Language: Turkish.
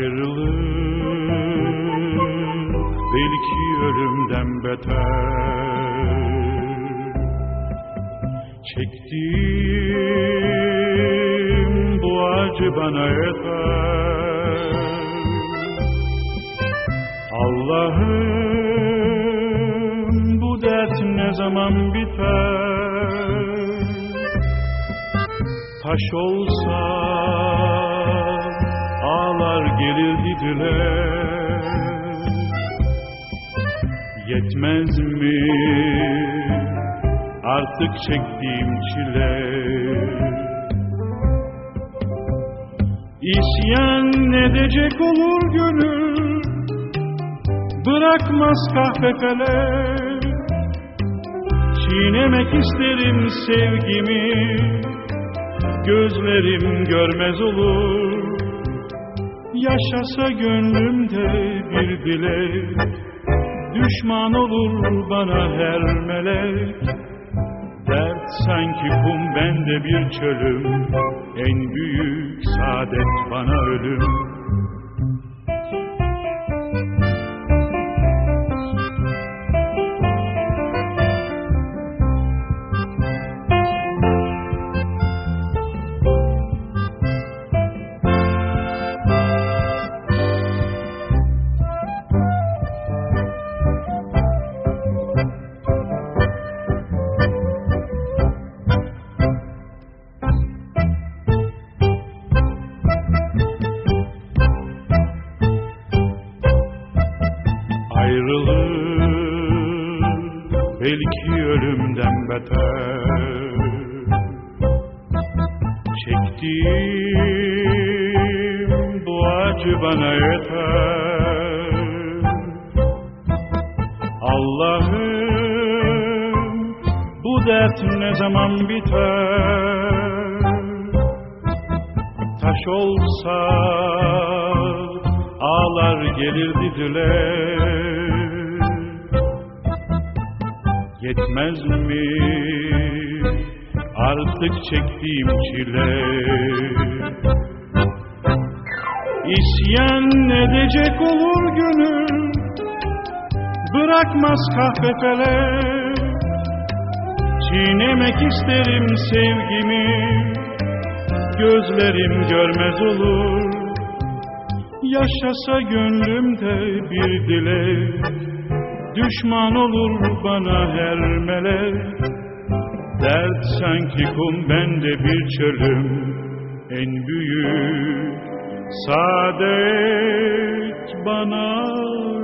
Ayrılık belki ölümden beter. Çektiğim bu acı bana yeter. Allah'ım bu dert ne zaman biter? Taş olsa ağlar gelirdi dile. Yetmez mi artık çektiğim çile? İsyan edecek olur gönül, bırakmaz kahve felek. Çiğnemek isterim sevgimi, gözlerim görmez olur. Yaşasa gönlümde bir dilek, düşman olur bana her melek. Dert sanki kum, bende bir çölüm, en büyük saadet bana ölüm. Ayrılık belki ölümden beter. Çektiğim bu acı bana yeter. Allah'ım bu dert ne zaman biter? Taş olsa ağlar gelirdi dile. Yetmez mi artık çektiğim çile? İsyan edecek olur gönül, bırakmaz kahve felek. Çiğnemek isterim sevgimi, gözlerim görmez olur. Yaşasa gönlümde bir dilek, düşman olur bana her melek. Dert sanki kum, bende bir çölüm, en büyük saadet bana